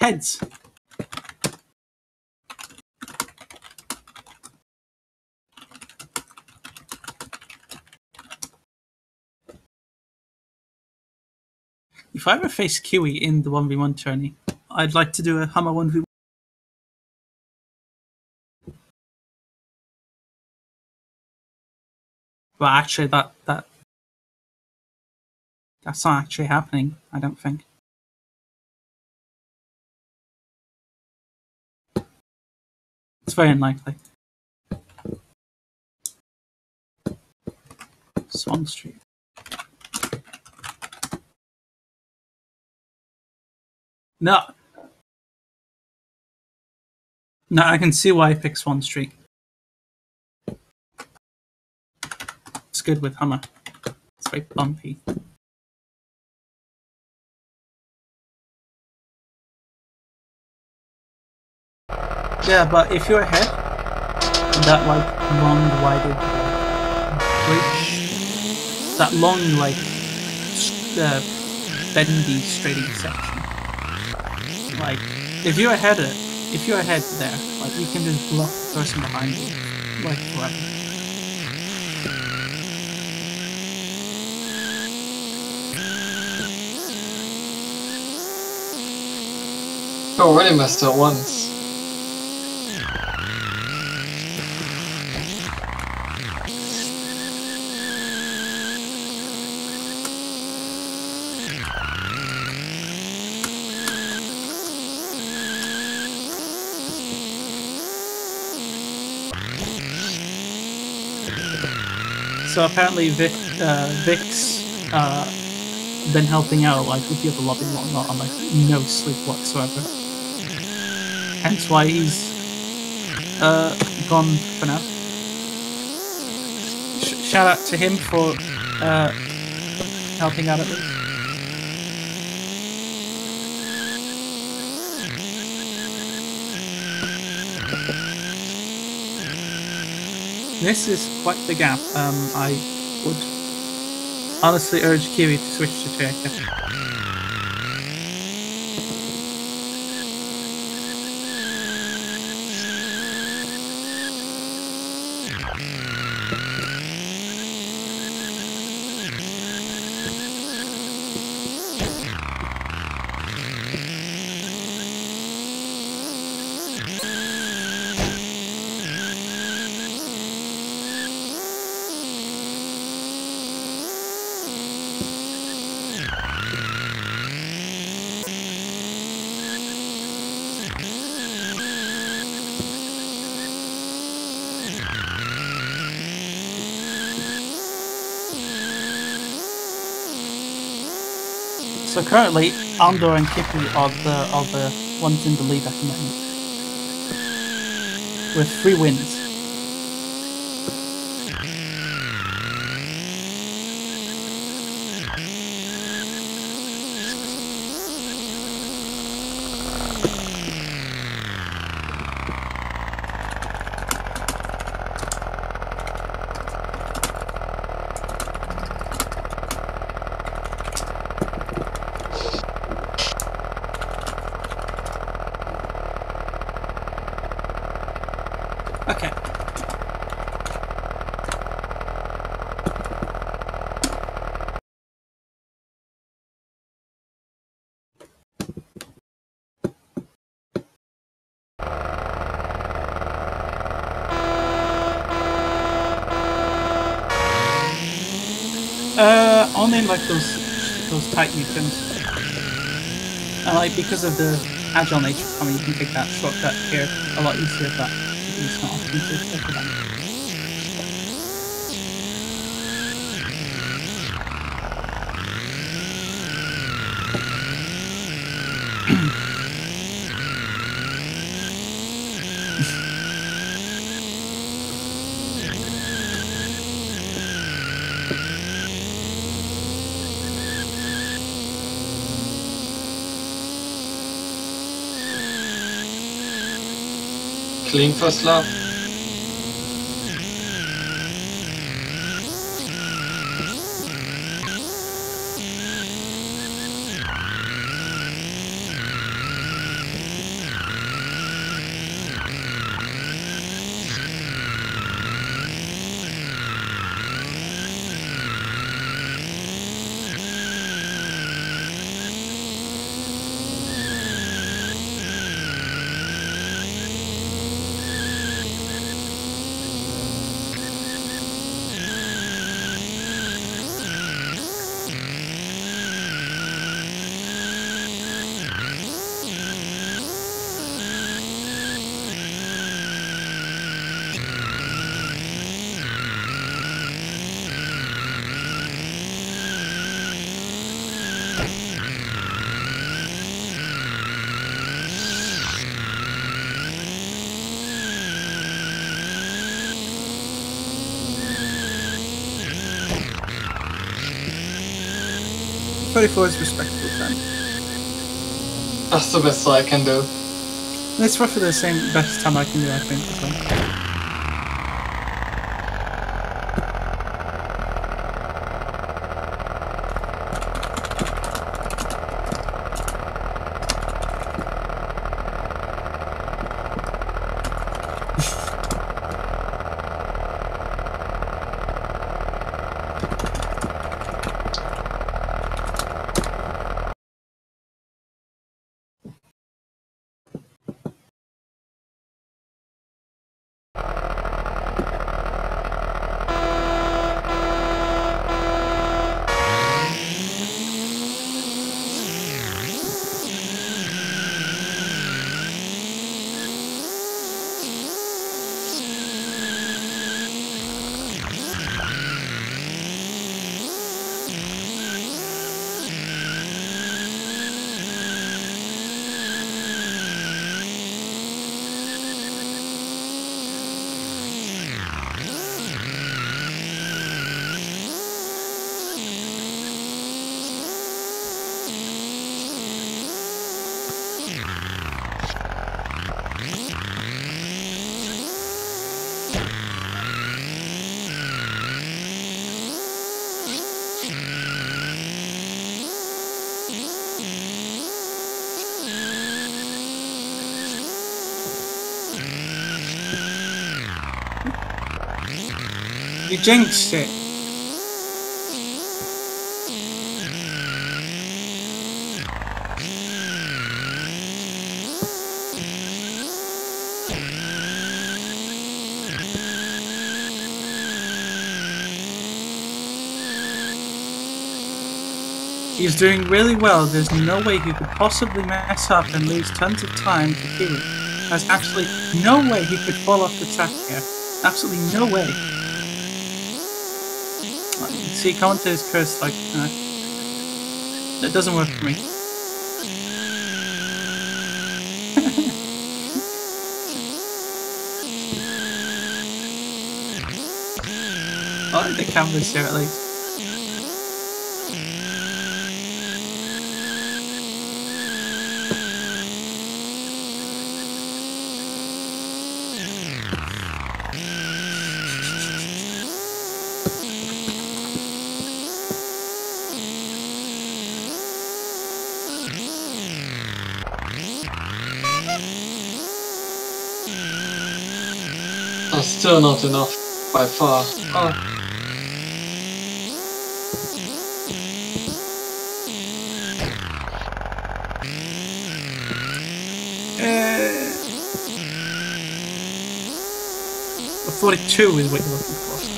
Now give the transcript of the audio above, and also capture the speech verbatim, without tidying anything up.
Heads. If I ever face Kiwi in the one v one tourney, I'd like to do a Hammer one v one. But actually, that, that that's not actually happening, I don't think. It's very unlikely. Swan Street. No. No, I can see why I picked Swan Street. It's good with Hammer. It's very bumpy. Yeah, but if you're ahead, that like long winded bridge, that long like uh, bendy straighting section, like if you're ahead of it, if you're ahead there, like you can just bluff the person behind you, like forever. I already messed up once. So apparently Vic, uh, Vic's uh, been helping out like with the other lobby and whatnot on like no sleep whatsoever. Hence why he's uh, gone for now. Sh shout out to him for uh, helping out at least. This is quite the gap. Um, I would honestly urge Kiwi to switch to Turkey. So currently, Andor and Kippy are the are the ones in the lead at the moment, with three wins. Okay. Uh, only in like those those tight U-turns. And like because of the agile nature, I mean you can take that shortcut here a lot easier, but it's not often to take advantage. Clean first lap. thirty-four is respectable time. That's the best I can do. And it's roughly the same best time I can do, I think, as well. You jinxed it. He's doing really well. There's no way he could possibly mess up and lose tons of time to Kiwi. There's actually no way he could fall off the track here. Absolutely no way. See, commentators curse like, uh, that doesn't work for me. I like the cameras here at least. That's still not enough, by far. Oh. Uh, forty-two is what you're looking for.